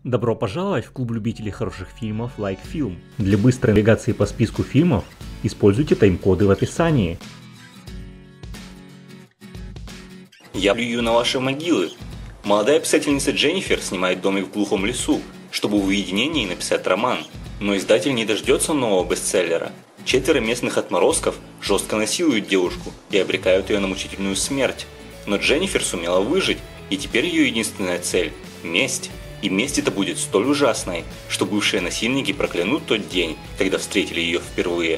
Добро пожаловать в клуб любителей хороших фильмов Like Film. Для быстрой навигации по списку фильмов используйте тайм-коды в описании. Я плюю на ваши могилы. Молодая писательница Дженнифер снимает домик в глухом лесу, чтобы в уединении написать роман. Но издатель не дождется нового бестселлера. 4 местных отморозков жестко насилуют девушку и обрекают ее на мучительную смерть. Но Дженнифер сумела выжить, и теперь ее единственная цель – месть. И месть эта будет столь ужасной, что бывшие насильники проклянут тот день, когда встретили ее впервые.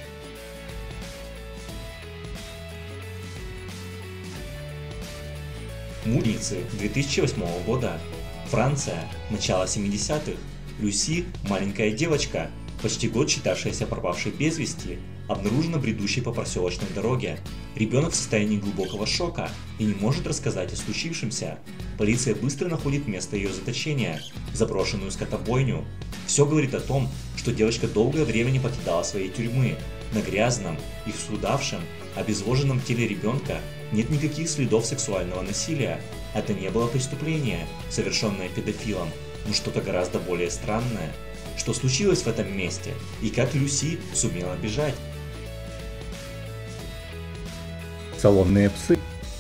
Мученицы 2008 года. Франция. Начало 70-х. Люси, маленькая девочка, почти год считавшаяся пропавшей без вести, обнаружена бредущей по проселочной дороге. Ребенок в состоянии глубокого шока и не может рассказать о случившемся. Полиция быстро находит место ее заточения – заброшенную скотобойню. Все говорит о том, что девочка долгое время не покидала своей тюрьмы. На грязном, исхудавшем, обезвоженном теле ребенка нет никаких следов сексуального насилия. Это не было преступление, совершенное педофилом, но что-то гораздо более странное. Что случилось в этом месте и как Люси сумела бежать? Салонные псы.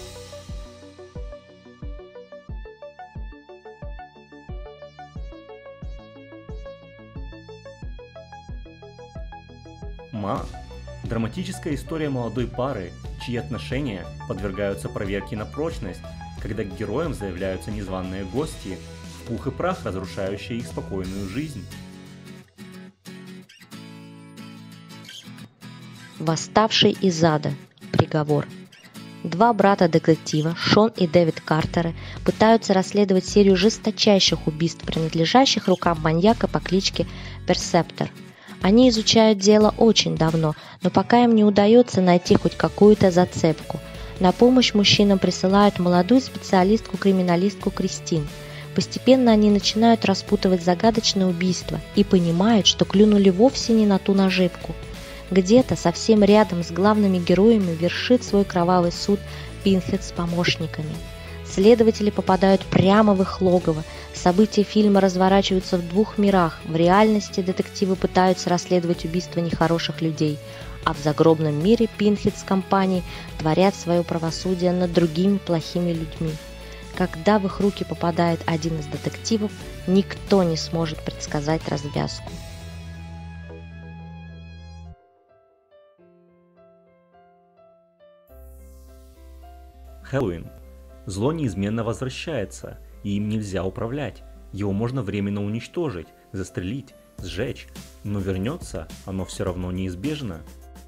Ма. Драматическая история молодой пары, чьи отношения подвергаются проверке на прочность, когда к героям заявляются незваные гости, в пух и прах разрушающие их спокойную жизнь. Восставший из ада. Приговор. 2 брата-детектива, Шон и Дэвид Картеры, пытаются расследовать серию жесточайших убийств, принадлежащих рукам маньяка по кличке Персептор. Они изучают дело очень давно, но пока им не удается найти хоть какую-то зацепку. На помощь мужчинам присылают молодую специалистку-криминалистку Кристин. Постепенно они начинают распутывать загадочное убийство и понимают, что клюнули вовсе не на ту наживку. Где-то совсем рядом с главными героями вершит свой кровавый суд Пинхед с помощниками. Следователи попадают прямо в их логово. События фильма разворачиваются в 2 мирах. В реальности детективы пытаются расследовать убийства нехороших людей, а в загробном мире Пинхед с компанией творят свое правосудие над другими плохими людьми. Когда в их руки попадает один из детективов, никто не сможет предсказать развязку. Хэллоуин. Зло неизменно возвращается, и им нельзя управлять. Его можно временно уничтожить, застрелить, сжечь, но вернется оно все равно неизбежно.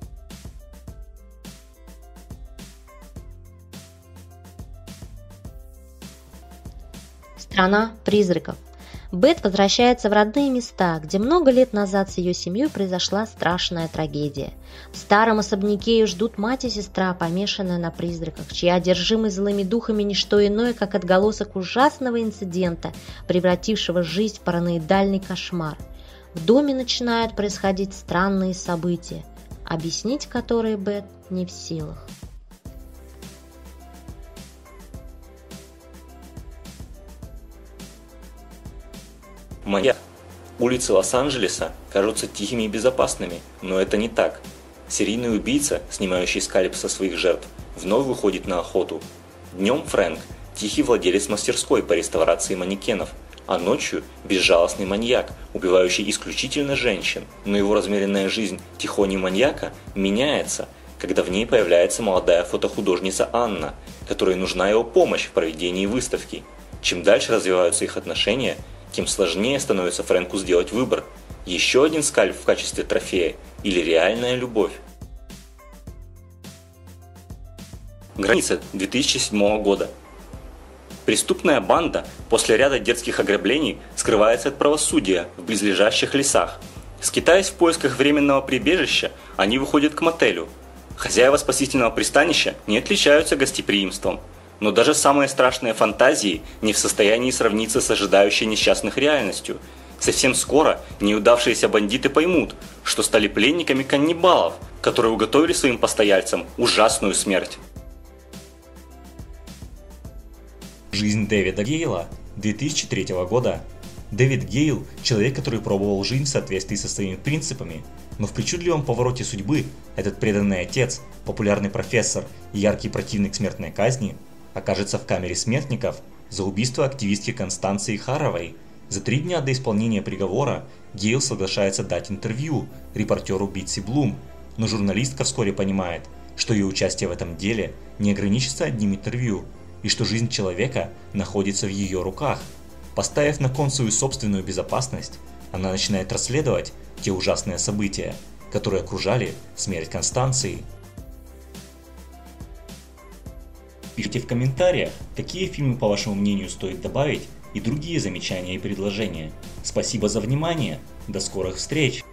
Страна призраков. Бет возвращается в родные места, где много лет назад с ее семьей произошла страшная трагедия. В старом особняке ее ждут мать и сестра, помешанная на призраках, чья одержимость злыми духами не что иное, как отголосок ужасного инцидента, превратившего жизнь в параноидальный кошмар. В доме начинают происходить странные события, объяснить которые Бет не в силах. Маньяк. Улицы Лос-Анджелеса кажутся тихими и безопасными, но это не так. Серийный убийца, снимающий скальп со своих жертв, вновь выходит на охоту. Днем Фрэнк – тихий владелец мастерской по реставрации манекенов, а ночью – безжалостный маньяк, убивающий исключительно женщин. Но его размеренная жизнь тихони маньяка меняется, когда в ней появляется молодая фотохудожница Анна, которой нужна его помощь в проведении выставки. Чем дальше развиваются их отношения, тем сложнее становится Фрэнку сделать выбор – еще один скальп в качестве трофея или реальная любовь. Граница 2007 года. Преступная банда после ряда дерзких ограблений скрывается от правосудия в близлежащих лесах. Скитаясь в поисках временного прибежища, они выходят к мотелю. Хозяева спасительного пристанища не отличаются гостеприимством. Но даже самые страшные фантазии не в состоянии сравниться с ожидающей несчастных реальностью. Совсем скоро неудавшиеся бандиты поймут, что стали пленниками каннибалов, которые уготовили своим постояльцам ужасную смерть. Жизнь Дэвида Гейла 2003 года. Дэвид Гейл – человек, который пробовал жизнь в соответствии со своими принципами, но в причудливом повороте судьбы этот преданный отец, популярный профессор и яркий противник смертной казни окажется в камере смертников за убийство активистки Констанции Харовой. За 3 дня до исполнения приговора Гейл соглашается дать интервью репортеру Битси Блум, но журналистка вскоре понимает, что ее участие в этом деле не ограничится одним интервью, и что жизнь человека находится в ее руках. Поставив на кон свою собственную безопасность, она начинает расследовать те ужасные события, которые окружали смерть Констанции. Пишите в комментариях, какие фильмы, по вашему мнению, стоит добавить, и другие замечания и предложения. Спасибо за внимание, до скорых встреч!